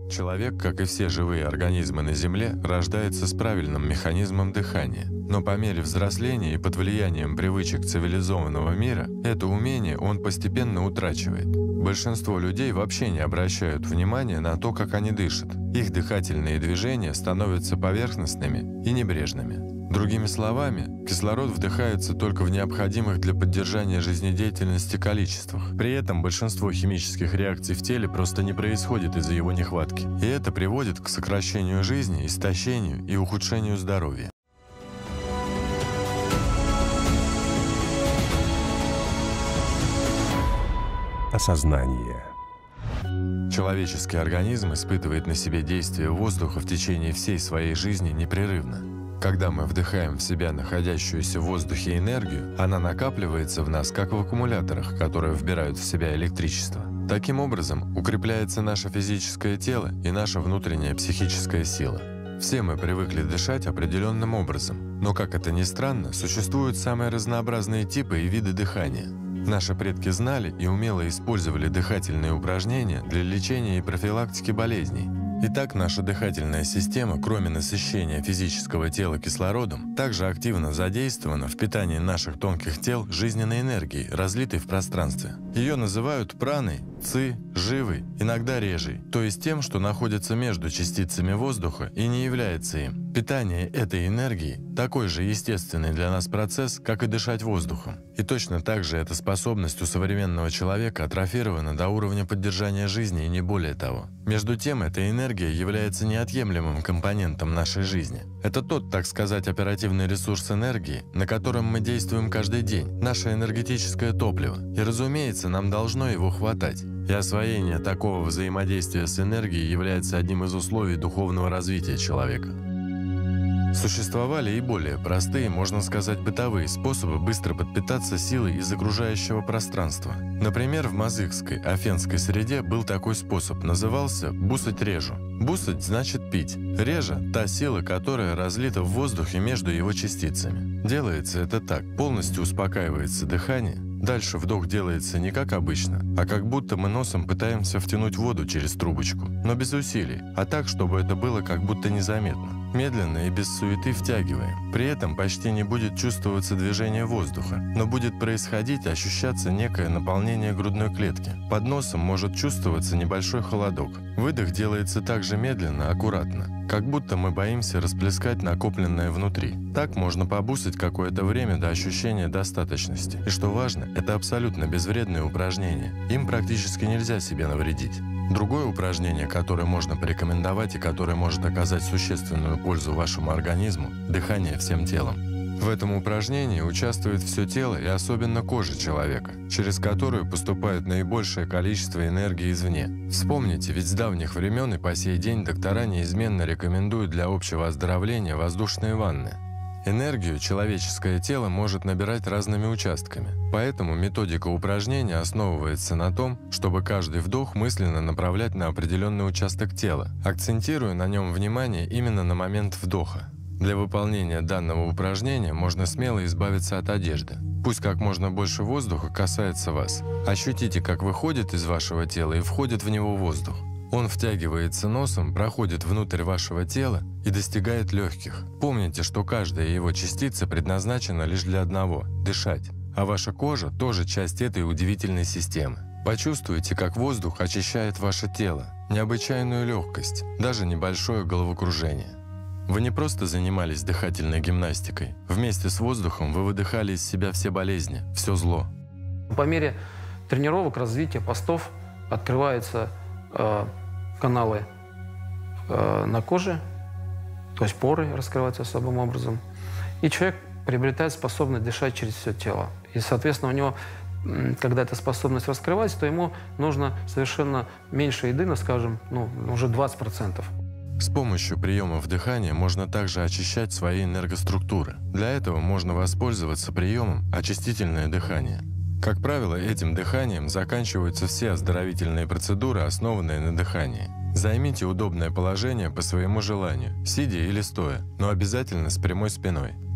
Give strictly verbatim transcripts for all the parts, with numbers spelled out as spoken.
Человек, как и все живые организмы на Земле, рождается с правильным механизмом дыхания. Но по мере взросления и под влиянием привычек цивилизованного мира, это умение он постепенно утрачивает. Большинство людей вообще не обращают внимания на то, как они дышат. Их дыхательные движения становятся поверхностными и небрежными. Другими словами, кислород вдыхается только в необходимых для поддержания жизнедеятельности количествах. При этом большинство химических реакций в теле просто не происходит из-за его нехватки. И это приводит к сокращению жизни, истощению и ухудшению здоровья. Осознание. Человеческий организм испытывает на себе действие воздуха в течение всей своей жизни непрерывно. Когда мы вдыхаем в себя находящуюся в воздухе энергию, она накапливается в нас, как в аккумуляторах, которые вбирают в себя электричество. Таким образом, укрепляется наше физическое тело и наша внутренняя психическая сила. Все мы привыкли дышать определенным образом, но, как это ни странно, существуют самые разнообразные типы и виды дыхания. Наши предки знали и умело использовали дыхательные упражнения для лечения и профилактики болезней. Итак, наша дыхательная система, кроме насыщения физического тела кислородом, также активно задействована в питании наших тонких тел жизненной энергией, разлитой в пространстве. Ее называют праной, ци, живой, иногда режей, то есть тем, что находится между частицами воздуха и не является им. Питание этой энергией – такой же естественный для нас процесс, как и дышать воздухом. И точно так же эта способность у современного человека атрофирована до уровня поддержания жизни и не более того. Между тем, эта энергия является неотъемлемым компонентом нашей жизни. Это тот, так сказать, оперативный ресурс энергии, на котором мы действуем каждый день, наше энергетическое топливо. И, разумеется, нам должно его хватать. И освоение такого взаимодействия с энергией является одним из условий духовного развития человека. Существовали и более простые, можно сказать, бытовые способы быстро подпитаться силой из окружающего пространства. Например, в мазыкской, афенской среде был такой способ, назывался «бусать режу». Бусать значит пить. Режа – та сила, которая разлита в воздухе между его частицами. Делается это так: полностью успокаивается дыхание. Дальше вдох делается не как обычно, а как будто мы носом пытаемся втянуть воду через трубочку, но без усилий, а так, чтобы это было как будто незаметно. Медленно и без суеты втягиваем. При этом почти не будет чувствоваться движение воздуха, но будет происходить, ощущаться некое наполнение грудной клетки. Под носом может чувствоваться небольшой холодок. Выдох делается также медленно, аккуратно, как будто мы боимся расплескать накопленное внутри. Так можно побусать какое-то время до ощущения достаточности. И что важно, это абсолютно безвредное упражнение. Им практически нельзя себе навредить. Другое упражнение, которое можно порекомендовать и которое может оказать существенную пользу вашему организму – дыхание всем телом. В этом упражнении участвует все тело и особенно кожа человека, через которую поступает наибольшее количество энергии извне. Вспомните, ведь с давних времен и по сей день доктора неизменно рекомендуют для общего оздоровления воздушные ванны. Энергию человеческое тело может набирать разными участками, поэтому методика упражнения основывается на том, чтобы каждый вдох мысленно направлять на определенный участок тела, акцентируя на нем внимание именно на момент вдоха. Для выполнения данного упражнения можно смело избавиться от одежды. Пусть как можно больше воздуха касается вас. Ощутите, как выходит из вашего тела и входит в него воздух. Он втягивается носом, проходит внутрь вашего тела и достигает легких. Помните, что каждая его частица предназначена лишь для одного – дышать. А ваша кожа тоже часть этой удивительной системы. Почувствуйте, как воздух очищает ваше тело, необычайную легкость, даже небольшое головокружение. Вы не просто занимались дыхательной гимнастикой. Вместе с воздухом вы выдыхали из себя все болезни, все зло. По мере тренировок, развития постов открываются э, каналы э, на коже, то есть поры раскрываются особым образом. И человек приобретает способность дышать через все тело. И, соответственно, у него, когда эта способность раскрывается, то ему нужно совершенно меньше еды, ну, скажем, ну, уже двадцать процентов. С помощью приемов дыхания можно также очищать свои энергоструктуры. Для этого можно воспользоваться приемом очистительное дыхание. Как правило, этим дыханием заканчиваются все оздоровительные процедуры, основанные на дыхании. Займите удобное положение по своему желанию, сидя или стоя, но обязательно с прямой спиной.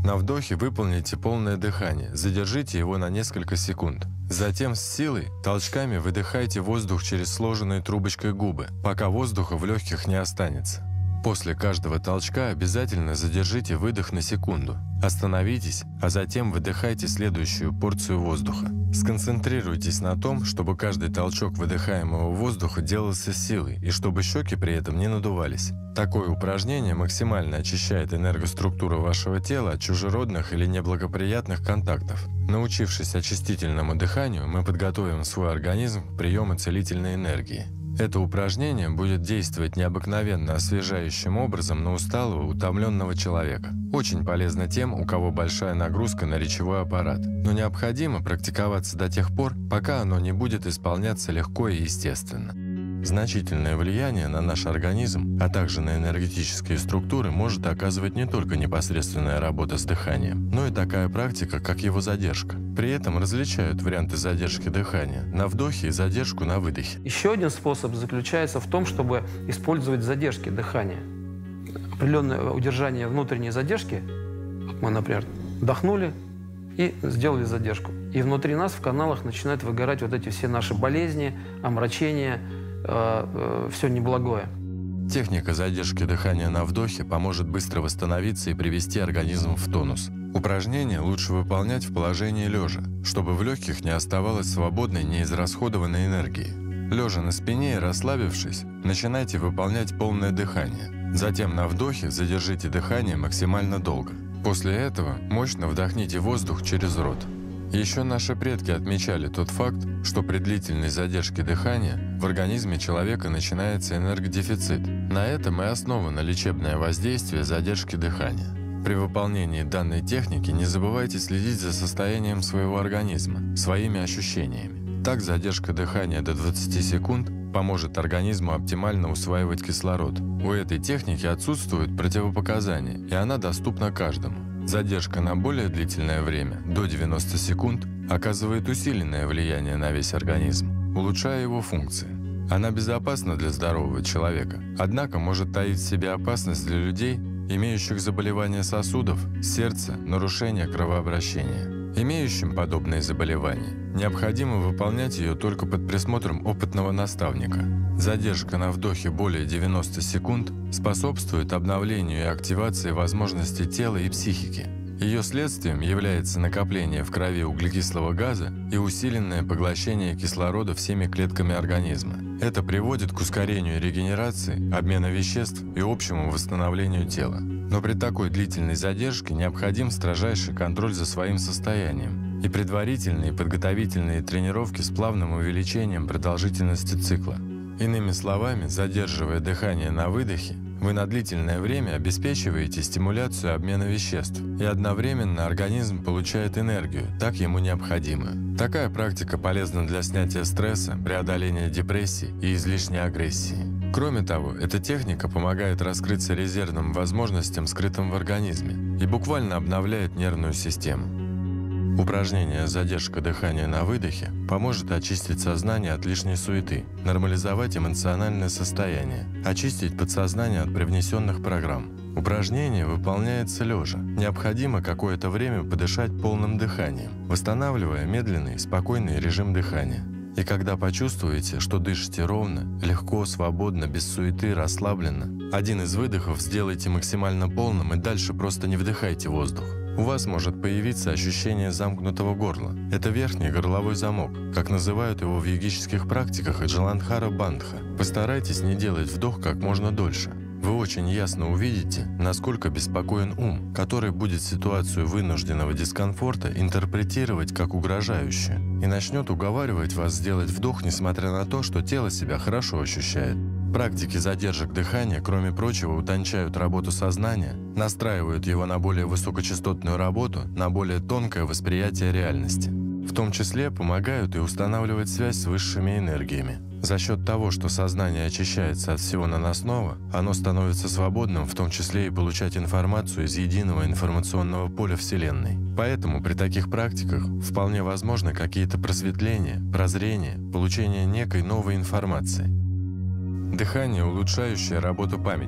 На вдохе выполните полное дыхание, задержите его на несколько секунд. Затем с силой толчками выдыхайте воздух через сложенные трубочкой губы, пока воздуха в легких не останется. После каждого толчка обязательно задержите выдох на секунду. Остановитесь, а затем выдыхайте следующую порцию воздуха. Сконцентрируйтесь на том, чтобы каждый толчок выдыхаемого воздуха делался с силой и чтобы щеки при этом не надувались. Такое упражнение максимально очищает энергоструктуру вашего тела от чужеродных или неблагоприятных контактов. Научившись очистительному дыханию, мы подготовим свой организм к приему целительной энергии. Это упражнение будет действовать необыкновенно освежающим образом на усталого, утомленного человека. Очень полезно тем, у кого большая нагрузка на речевой аппарат. Но необходимо практиковаться до тех пор, пока оно не будет исполняться легко и естественно. Значительное влияние на наш организм, а также на энергетические структуры может оказывать не только непосредственная работа с дыханием, но и такая практика, как его задержка. При этом различают варианты задержки дыхания на вдохе и задержку на выдохе. Еще один способ заключается в том, чтобы использовать задержки дыхания. Определенное удержание внутренней задержки, вот мы, например, вдохнули и сделали задержку. И внутри нас в каналах начинают выгорать вот эти все наши болезни, омрачения, э, э, все неблагое. Техника задержки дыхания на вдохе поможет быстро восстановиться и привести организм в тонус. Упражнение лучше выполнять в положении лежа, чтобы в легких не оставалось свободной неизрасходованной энергии. Лежа на спине и расслабившись, начинайте выполнять полное дыхание. Затем на вдохе задержите дыхание максимально долго. После этого мощно вдохните воздух через рот. Еще наши предки отмечали тот факт, что при длительной задержке дыхания в организме человека начинается энергодефицит. На этом и основано лечебное воздействие задержки дыхания. При выполнении данной техники не забывайте следить за состоянием своего организма, своими ощущениями. Так задержка дыхания до двадцати секунд поможет организму оптимально усваивать кислород. У этой техники отсутствуют противопоказания, и она доступна каждому. Задержка на более длительное время, до девяноста секунд, оказывает усиленное влияние на весь организм, улучшая его функции. Она безопасна для здорового человека, однако может таить в себе опасность для людей, имеющих заболевания сосудов, сердца, нарушения кровообращения. Имеющим подобные заболевания необходимо выполнять ее только под присмотром опытного наставника. Задержка на вдохе более девяноста секунд способствует обновлению и активации возможностей тела и психики. Ее следствием является накопление в крови углекислого газа и усиленное поглощение кислорода всеми клетками организма. Это приводит к ускорению регенерации, обмена веществ и общему восстановлению тела. Но при такой длительной задержке необходим строжайший контроль за своим состоянием и предварительные подготовительные тренировки с плавным увеличением продолжительности цикла. Иными словами, задерживая дыхание на выдохе, вы на длительное время обеспечиваете стимуляцию обмена веществ, и одновременно организм получает энергию, так ему необходимую. Такая практика полезна для снятия стресса, преодоления депрессии и излишней агрессии. Кроме того, эта техника помогает раскрыться резервным возможностям, скрытым в организме, и буквально обновляет нервную систему. Упражнение «Задержка дыхания на выдохе» поможет очистить сознание от лишней суеты, нормализовать эмоциональное состояние, очистить подсознание от привнесенных программ. Упражнение выполняется лежа. Необходимо какое-то время подышать полным дыханием, восстанавливая медленный, спокойный режим дыхания. И когда почувствуете, что дышите ровно, легко, свободно, без суеты, расслабленно, один из выдохов сделайте максимально полным и дальше просто не вдыхайте воздух. У вас может появиться ощущение замкнутого горла. Это верхний горловой замок, как называют его в йогических практиках Джаландхара Бандха. Постарайтесь не делать вдох как можно дольше. Вы очень ясно увидите, насколько беспокоен ум, который будет ситуацию вынужденного дискомфорта интерпретировать как угрожающую и начнет уговаривать вас сделать вдох, несмотря на то, что тело себя хорошо ощущает. Практики задержек дыхания, кроме прочего, утончают работу сознания, настраивают его на более высокочастотную работу, на более тонкое восприятие реальности. В том числе помогают и устанавливать связь с высшими энергиями. За счет того, что сознание очищается от всего наносного, оно становится свободным, в том числе и получать информацию из единого информационного поля Вселенной. Поэтому при таких практиках вполне возможны какие-то просветления, прозрения, получение некой новой информации. Дыхание, улучшающее работу памяти.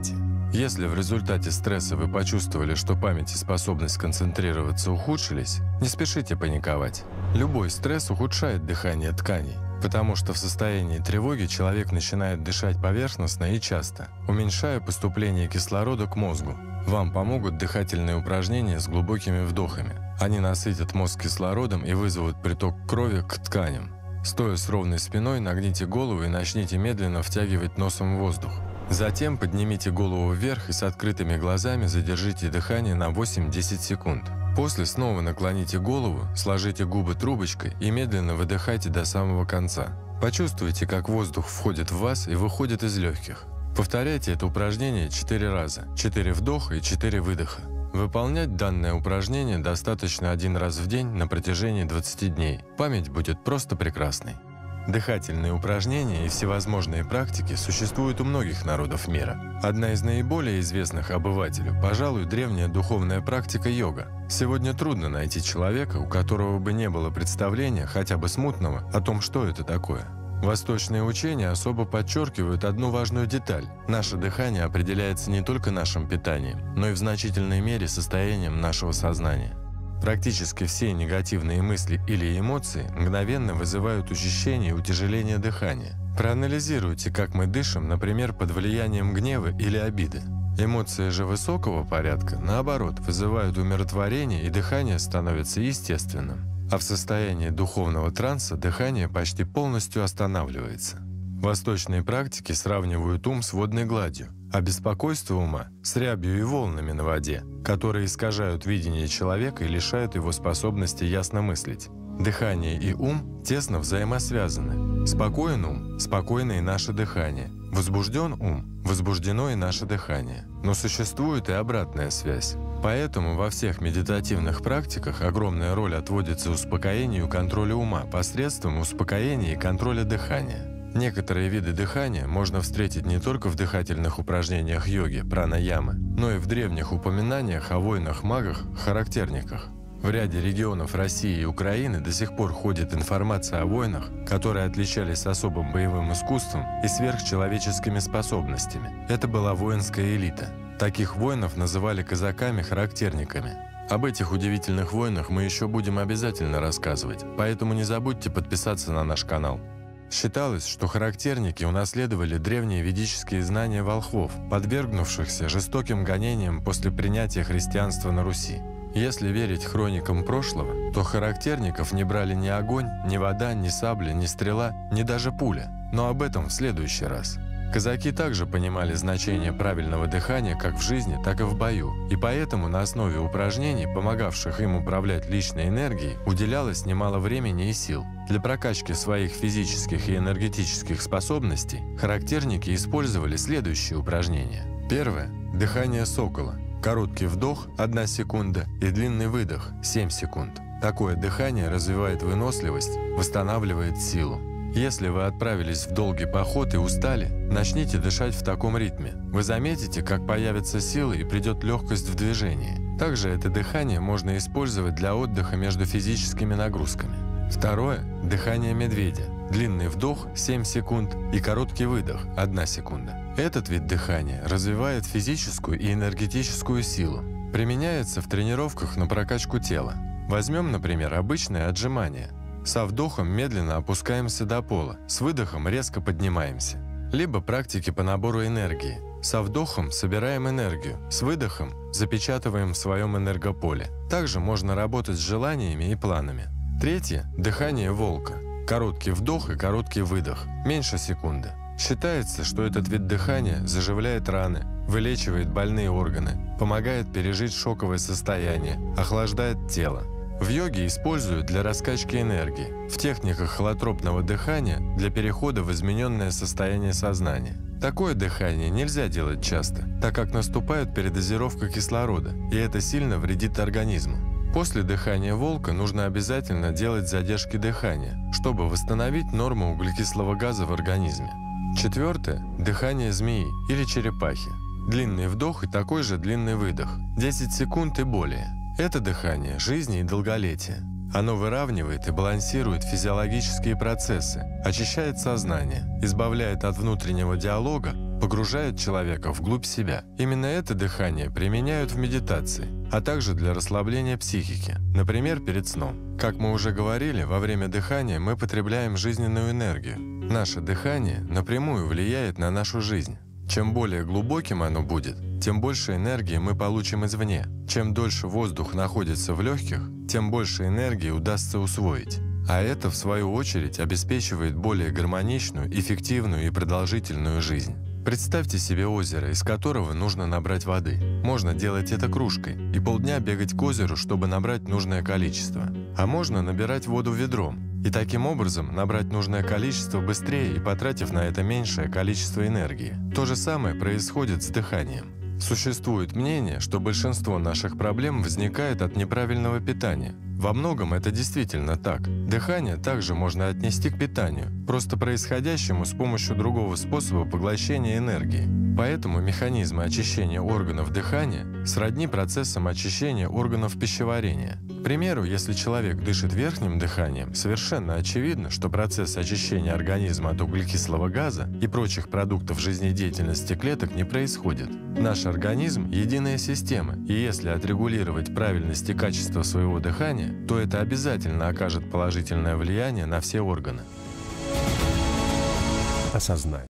Если в результате стресса вы почувствовали, что память и способность концентрироваться ухудшились, не спешите паниковать. Любой стресс ухудшает дыхание тканей, потому что в состоянии тревоги человек начинает дышать поверхностно и часто, уменьшая поступление кислорода к мозгу. Вам помогут дыхательные упражнения с глубокими вдохами. Они насытят мозг кислородом и вызовут приток крови к тканям. Стоя с ровной спиной, нагните голову и начните медленно втягивать носом воздух. Затем поднимите голову вверх и с открытыми глазами задержите дыхание на восемь-десять секунд. После снова наклоните голову, сложите губы трубочкой и медленно выдыхайте до самого конца. Почувствуйте, как воздух входит в вас и выходит из легких. Повторяйте это упражнение четыре раза, четыре вдоха и четыре выдоха. Выполнять данное упражнение достаточно один раз в день на протяжении двадцати дней. Память будет просто прекрасной. Дыхательные упражнения и всевозможные практики существуют у многих народов мира. Одна из наиболее известных обывателю, пожалуй, древняя духовная практика йога. Сегодня трудно найти человека, у которого бы не было представления, хотя бы смутного, о том, что это такое. Восточные учения особо подчеркивают одну важную деталь. Наше дыхание определяется не только нашим питанием, но и в значительной мере состоянием нашего сознания. Практически все негативные мысли или эмоции мгновенно вызывают учащение и утяжеление дыхания. Проанализируйте, как мы дышим, например, под влиянием гнева или обиды. Эмоции же высокого порядка, наоборот, вызывают умиротворение, и дыхание становится естественным. А в состоянии духовного транса дыхание почти полностью останавливается. Восточные практики сравнивают ум с водной гладью, а беспокойство ума с рябью и волнами на воде, которые искажают видение человека и лишают его способности ясно мыслить. Дыхание и ум тесно взаимосвязаны. Спокоен ум – спокойно и наше дыхание. Возбужден ум – возбуждено и наше дыхание. Но существует и обратная связь. Поэтому во всех медитативных практиках огромная роль отводится успокоению и контролю ума посредством успокоения и контроля дыхания. Некоторые виды дыхания можно встретить не только в дыхательных упражнениях йоги, прана-ямы, но и в древних упоминаниях о воинах-магах, характерниках. В ряде регионов России и Украины до сих пор ходит информация о воинах, которые отличались особым боевым искусством и сверхчеловеческими способностями. Это была воинская элита. Таких воинов называли казаками-характерниками. Об этих удивительных воинах мы еще будем обязательно рассказывать, поэтому не забудьте подписаться на наш канал. Считалось, что характерники унаследовали древние ведические знания волхвов, подвергнувшихся жестоким гонениям после принятия христианства на Руси. Если верить хроникам прошлого, то характерников не брали ни огонь, ни вода, ни сабля, ни стрела, ни даже пуля. Но об этом в следующий раз. Казаки также понимали значение правильного дыхания как в жизни, так и в бою, и поэтому на основе упражнений, помогавших им управлять личной энергией, уделялось немало времени и сил. Для прокачки своих физических и энергетических способностей характерники использовали следующие упражнения. Первое – дыхание сокола. Короткий вдох – одна секунда и длинный выдох – семь секунд. Такое дыхание развивает выносливость, восстанавливает силу. Если вы отправились в долгий поход и устали, начните дышать в таком ритме. Вы заметите, как появятся силы и придет легкость в движении. Также это дыхание можно использовать для отдыха между физическими нагрузками. Второе – дыхание медведя. Длинный вдох – семь секунд и короткий выдох – одна секунда. Этот вид дыхания развивает физическую и энергетическую силу. Применяется в тренировках на прокачку тела. Возьмем, например, обычное отжимание. Со вдохом медленно опускаемся до пола, с выдохом резко поднимаемся. Либо практики по набору энергии. Со вдохом собираем энергию, с выдохом запечатываем в своем энергополе. Также можно работать с желаниями и планами. Третье – дыхание волка. Короткий вдох и короткий выдох, меньше секунды. Считается, что этот вид дыхания заживляет раны, вылечивает больные органы, помогает пережить шоковое состояние, охлаждает тело. В йоге используют для раскачки энергии, в техниках холотропного дыхания для перехода в измененное состояние сознания. Такое дыхание нельзя делать часто, так как наступает передозировка кислорода, и это сильно вредит организму. После дыхания волка нужно обязательно делать задержки дыхания, чтобы восстановить норму углекислого газа в организме. Четвертое – дыхание змеи или черепахи. Длинный вдох и такой же длинный выдох, десять секунд и более. Это дыхание жизни и долголетия. Оно выравнивает и балансирует физиологические процессы, очищает сознание, избавляет от внутреннего диалога, погружает человека вглубь себя. Именно это дыхание применяют в медитации, а также для расслабления психики, например, перед сном. Как мы уже говорили, во время дыхания мы потребляем жизненную энергию. Наше дыхание напрямую влияет на нашу жизнь. Чем более глубоким оно будет, тем больше энергии мы получим извне. Чем дольше воздух находится в легких, тем больше энергии удастся усвоить. А это, в свою очередь, обеспечивает более гармоничную, эффективную и продолжительную жизнь. Представьте себе озеро, из которого нужно набрать воды. Можно делать это кружкой и полдня бегать к озеру, чтобы набрать нужное количество. А можно набирать воду ведром и таким образом набрать нужное количество быстрее и потратив на это меньшее количество энергии. То же самое происходит с дыханием. Существует мнение, что большинство наших проблем возникает от неправильного питания. Во многом это действительно так. Дыхание также можно отнести к питанию, просто происходящему с помощью другого способа поглощения энергии. Поэтому механизмы очищения органов дыхания сродни процессам очищения органов пищеварения. К примеру, если человек дышит верхним дыханием, совершенно очевидно, что процесс очищения организма от углекислого газа и прочих продуктов жизнедеятельности клеток не происходит. Наш организм – единая система, и если отрегулировать правильность и качество своего дыхания, то это обязательно окажет положительное влияние на все органы. Осознание.